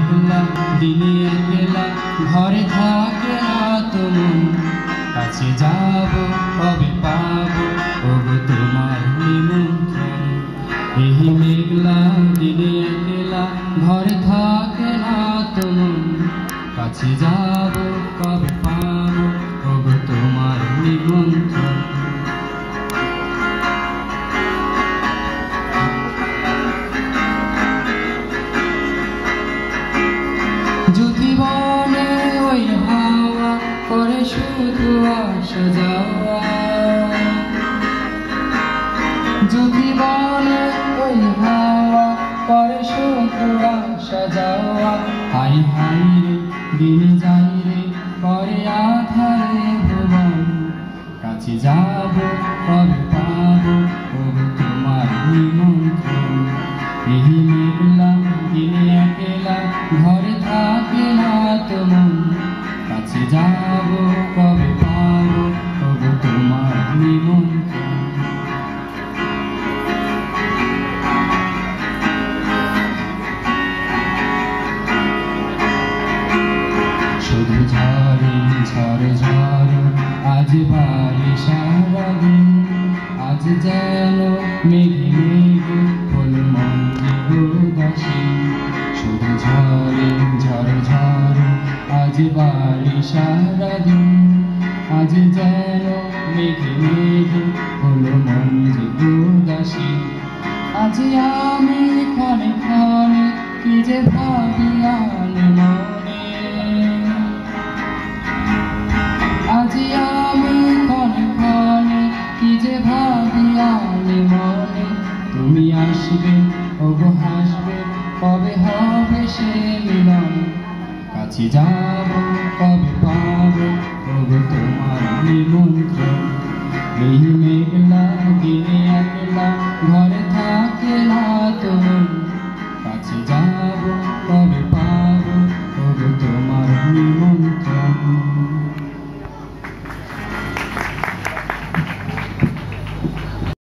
মেঘলা দিনে একলা ঘরে থাকে না তুমি কাছে যাব কবে পাবো ওগো তোমার নিমন্ত্রণ এই মেঘলা দিনে একলা ঘরে থাকে না তুমি কাছে যাব কবে পাবো ওগো তোমার নিমন্ত্রণ যদি বনে ওই হাওয়া করে শুধু আসা যাওয়া যদি বনে ওই হাওয়া করে শুধু আসা যাওয়া হাই হাই রে দিনে যাই রে করে আধারে ভুবন কাছে যাব কবে পাবো ওগো তোমার নিমন্ত্রণ এই মেঘলা দিনে একলা ঘরে থাকে না তোমার কাছে যাব কবে পাবো ওগো তোমার নিমন্ত্রণ শুধু ঝড়ে ঝড়ে ঝড়ে আজ বাড়ি সারাদিন আজ যেন মেঘে মেঘে হল মন উদাসী শুধু ঝড়ে ঝড়ে ঝড়ে আজ বাড়ি সারাদিন আজ যেন মেঘে মেঘে হল মন উদাসী আজ আমি ক্ষণে ক্ষণে কি যে ভাবি মনে আজ আমি ক্ষণে ক্ষণে কি যে ভাবি মনে তুমি আসবে ওগো হাসবে কবে হবে সে মিলন কাছে যাব কবে পাবো ওগো তোমার নিমন্ত্রণ এই মেঘ